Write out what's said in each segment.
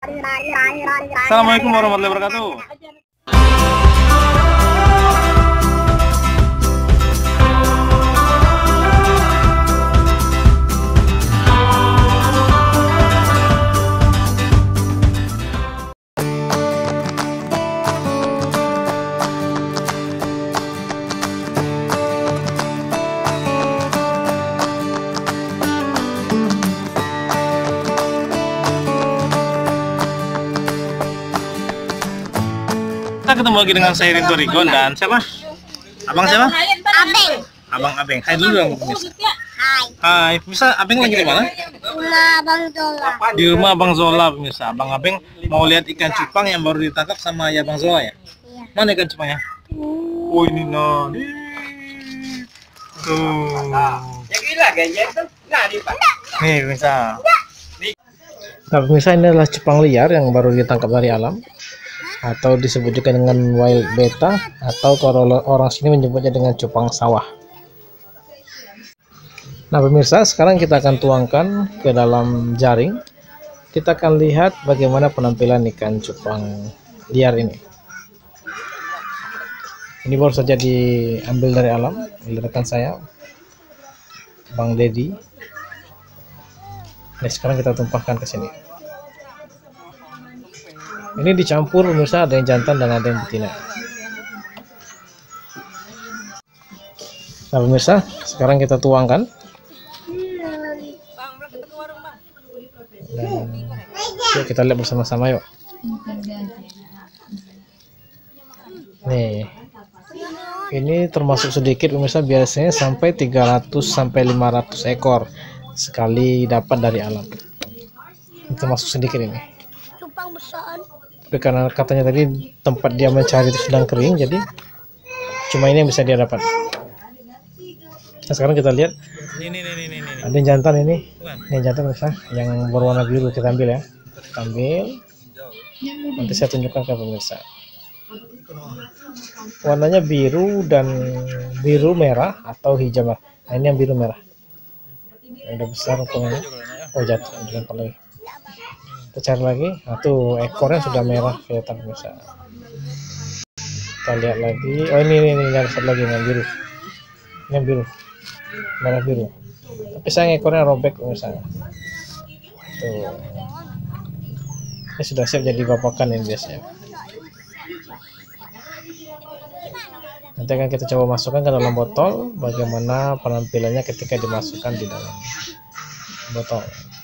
Assalamualaikum warahmatullahi wabarakatuh. Kita ketemu lagi dengan saya Rinto Rigon dan siapa? Abang siapa? Abeng. Abang Abeng. Hai dulu dong pemirsa. Hai. Hai, pemirsa Abeng lagi di mana? Rumah Abang Zola. Di rumah Abang Zola pemirsa. Abang Abeng mau lihat ikan cupang yang baru ditangkap sama ya Abang Zola ya? Iya. Mana ikan cupangnya? Oh ini nah. Tuh. Ya gila ganyan tuh. Nah, di Pak. Nih pemirsa. Nah pemirsa, ini adalah cupang liar yang baru ditangkap dari alam, atau disebut juga dengan wild betta, atau kalau orang sini menyebutnya dengan cupang sawah. Nah pemirsa, sekarang kita akan tuangkan ke dalam jaring. Kita akan lihat bagaimana penampilan ikan cupang liar ini. Ini baru saja diambil dari alam oleh rekan saya, Bang Dedi. Nah sekarang kita tumpahkan ke sini. Ini dicampur pemirsa, ada yang jantan dan ada yang betina. Nah pemirsa, sekarang kita tuangkan. Dan yuk kita lihat bersama-sama yuk. Nih, ini termasuk sedikit pemirsa, biasanya sampai 300 sampai 500 ekor sekali dapat dari alam. Ini termasuk sedikit ini. Cupang besar. Tapi karena katanya tadi tempat dia mencari itu sedang kering, jadi cuma ini yang bisa dia dapat. Nah sekarang kita lihat, ini. Ada yang jantan ini yang jantan bisa, yang berwarna biru kita ambil ya. Kita ambil, nanti saya tunjukkan ke pemirsa. Warnanya biru dan biru merah atau hijau merah. Nah ini yang biru merah. Udah besar ukurannya. Oh jatuh, dilempar lagi. Kita cari lagi. Nah tuh ekornya sudah merah kelihatan pemirsa. Kita lihat lagi. Oh ini yang satu lagi yang biru. Ini yang biru, merah biru. Tapi sayang ekornya robek pemirsa. Tuh. Ini sudah siap jadi bapakan ini biasanya. Nanti akan kita coba masukkan ke dalam botol. Bagaimana penampilannya ketika dimasukkan di dalam botol.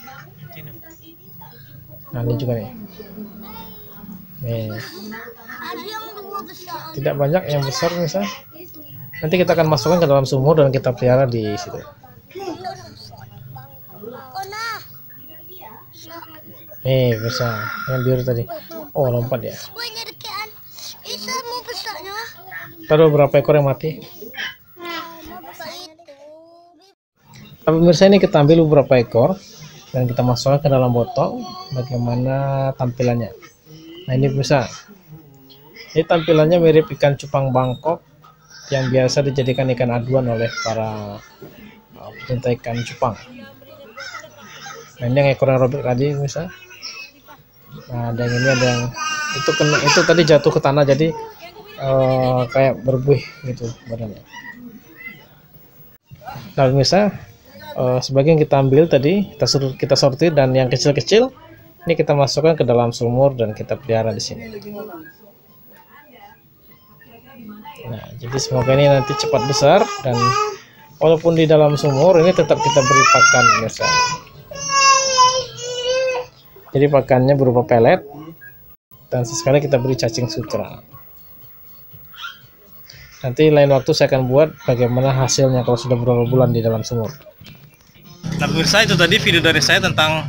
Nah ini juga nih. Nih. Tidak banyak yang besar misal. Nanti kita akan masukkan ke dalam sumur dan kita pelihara di situ. Nih bisa yang biru tadi. Oh lompat ya. Taruh berapa ekor yang mati? Tapi pemirsa, ini kita ambil beberapa ekor dan kita masukkan ke dalam botol. Bagaimana tampilannya? Nah ini pemirsa, ini tampilannya mirip ikan cupang Bangkok yang biasa dijadikan ikan aduan oleh para pecinta ikan cupang. Nah ini yang ekor yang robek tadi pemirsa. Nah ada yang ini, ada yang itu tadi jatuh ke tanah, jadi kayak berbuih gitu badannya. Nah pemirsa, sebagian kita ambil tadi, kita sortir, dan yang kecil-kecil ini kita masukkan ke dalam sumur dan kita pelihara di sini. Nah jadi semoga ini nanti cepat besar, dan walaupun di dalam sumur ini tetap kita beri pakan pemirsa. Jadi pakannya berupa pelet, dan sesekali kita beri cacing sutra. Nanti lain waktu saya akan buat bagaimana hasilnya kalau sudah beberapa bulan di dalam sumur. Nah pemirsa, itu tadi video dari saya tentang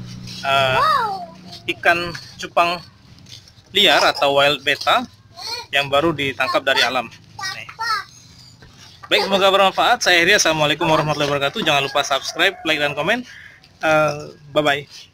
ikan cupang liar atau wild betta yang baru ditangkap dari alam. Nih. Baik, semoga bermanfaat. Saya Heri, assalamualaikum warahmatullahi wabarakatuh. Jangan lupa subscribe, like, dan komen. Bye-bye.